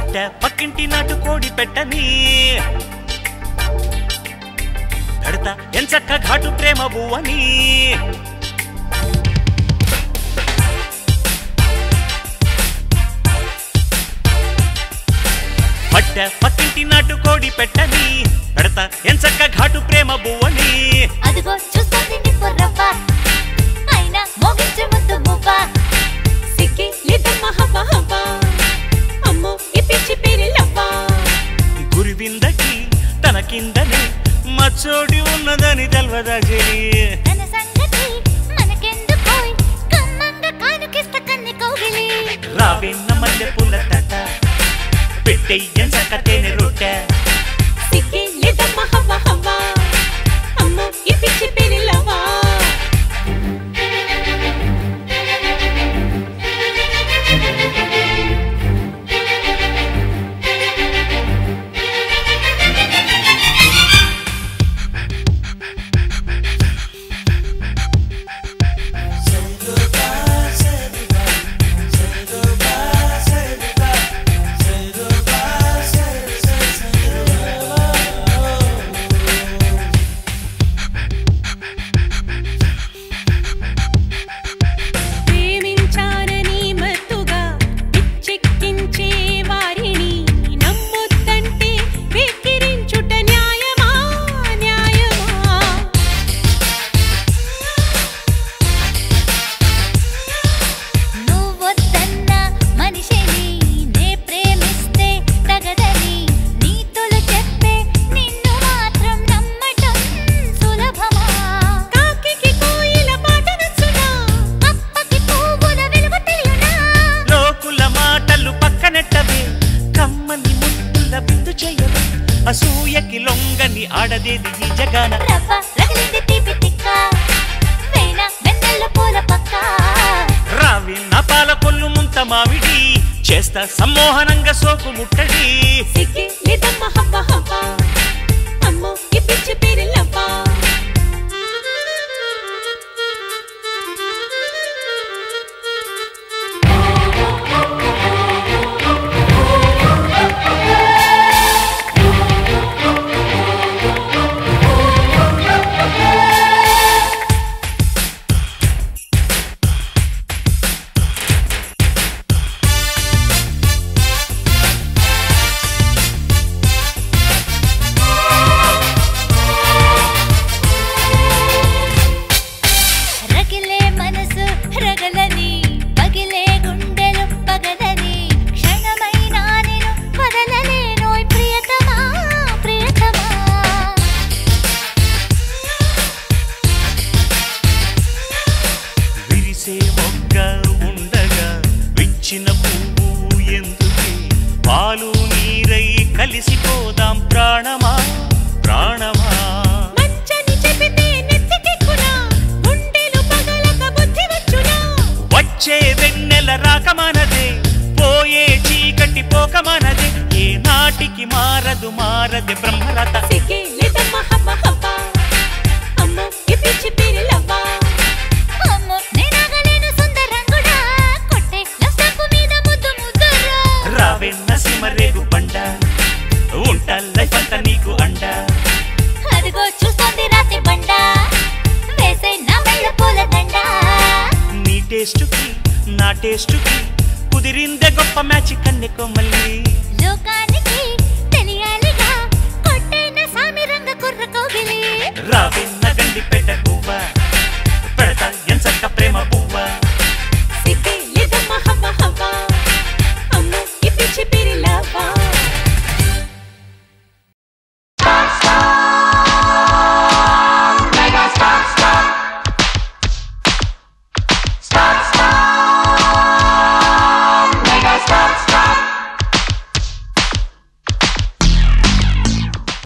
పట్ట పక్కింటి నాటు కోడి పెట్టని పెడతా ఎంచక్క ఘాటు ప్రేమ బువ్వని పట్ట పక్కింటి నాటు కోడి పెట్టని పెడతా ఎంచక్క ఘాటు ప్రేమ బువ్వని అదిగో చూస్తుంది నిప్పురవ్వ అయినా మోగించే ముద్దు మువ్వ సిక్కి లేదమ్మ హవ్వ హవ్వ అమ్మో ఈ పిచ్చి పేరెల్లవ్వ గురివిందకి తన కిందనే మచ్చోడి ఉన్నదని తెల్వదాగిరి తన సంగతి మనకెందుకోయ్ కమ్మంగా కానుకిస్త కన్నె కౌగిలి రావిన్న మల్లె పూల తట పెట్టెయ్యంచక్క తేనె రొట్టె సిక్కి లేదమ్మ హవ్వ హవ్వ అమ్మో ఈ పిచ్చి పేరెల్లవ్వ అసూయకి లొంగని ఆడదేది ఈ జగాన రవ్వ రగిలింది తీపి తిక్క వేణ వెన్నెల పూల పక్క రావిన్న పాల కొల్లు ముంత మావిడి చేస్తా సమ్మోహనంగా సోకు ముట్టడి సిక్కి లేదమ్మ హవ్వ హవ్వ అమ్మో ఈ పిచ్చి పేరెల్లవ్వ విచ్చిన పువ్వు ఎందుకే పాలు నీరై కలిసిపోదాం ప్రాణమా ప్రాణమా మంచని చెబితే నెత్తికెక్కునా గుండెలు పగలక బుద్ధి వచ్చునా వచ్చే వెన్నెల రాకమనదే పోయే చీకటి పోకమనదే ఏ నాటికి మారదు మారదే బ్రహ్మరథ సిక్కి లేదమ్మ హవ్వ హవ్వ అమ్మో ఈ పిచ్చి పేరెల్లవ్వ అమ్మో నేనాగలేను సుందరంగుడా కొట్టే లస్టాకు మీద ముద్దు ముద్దురా రావెన్న సిమరేగు పండ ఉంటా లైఫ్ అంతా నీకు అండ అదిగో చూస్తుంది రాతి బండ వేసే నా మెళ్ళ పూల దండ నీ టేస్టుకి నా టేస్టుకి కుదిరిందే గొప్ప మ్యాచ్ కన్నె కొమ్మల్లి లోకానికి తెలియాలిగా కొట్టైన సామిరంగ కుర్ర కౌగిలి రావిన్న గండి పెట్ట పువ్వ పెడతా ఎంచక్క ప్రేమ పువ్వ